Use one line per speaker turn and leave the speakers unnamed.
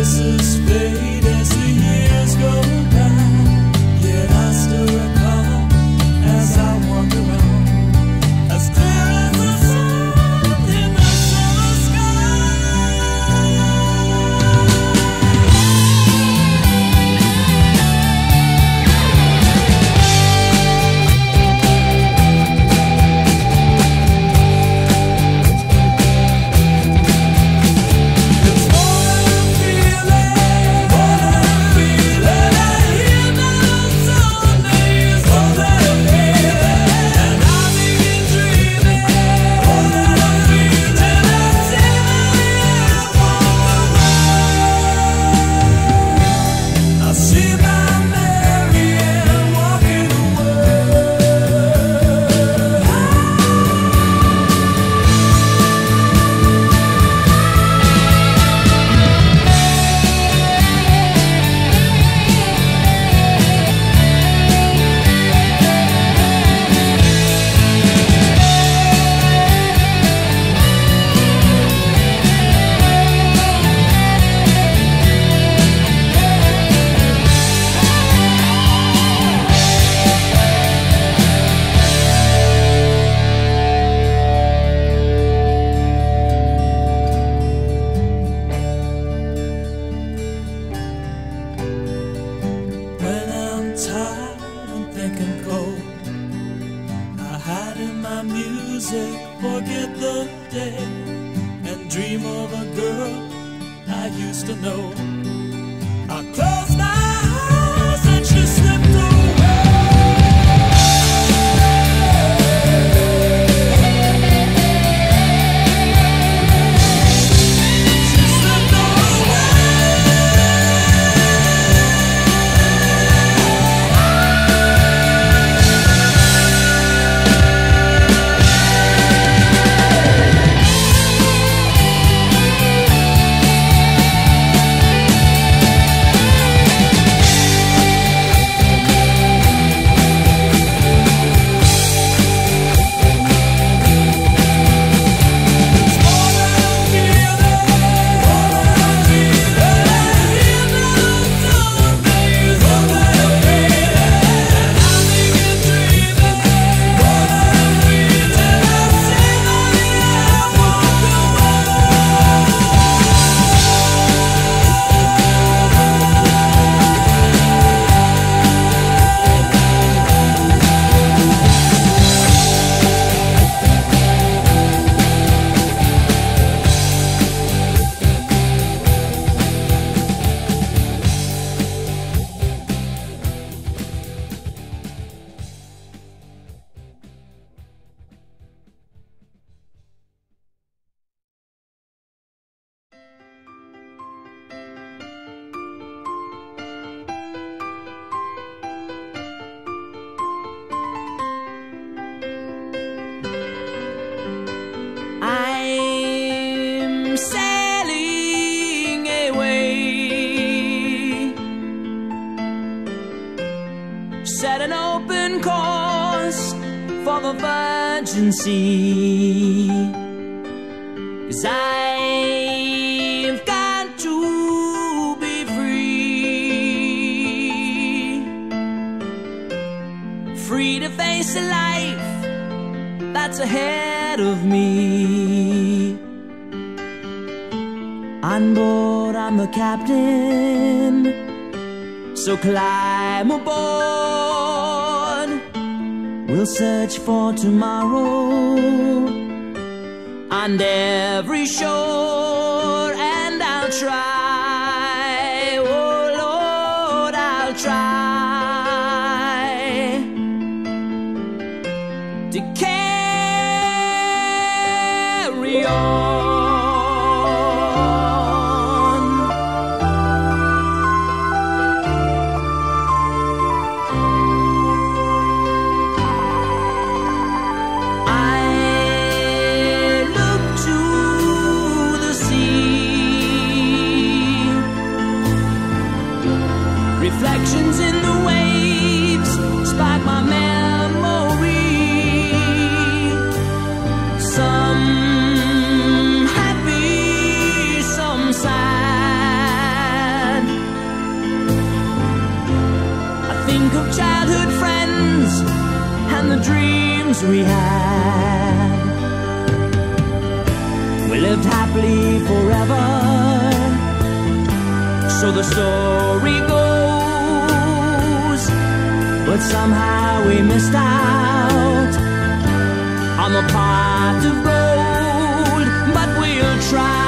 music, forget the day, and dream of a girl I used to know. I closed my eyes and she slipped away. She slipped sailing away, set an open course for the virgin sea, 'cause I've got to be free, free to face a life that's ahead of me. On board, I'm the captain, so climb aboard. We'll search for tomorrow on every shore, and I'll try, oh Lord, I'll try to carry on. Reflections in the waves spark my memory, some happy, some sad. times we had. We lived happily forever, so the story goes. But somehow we missed out on the pot of gold. But we'll try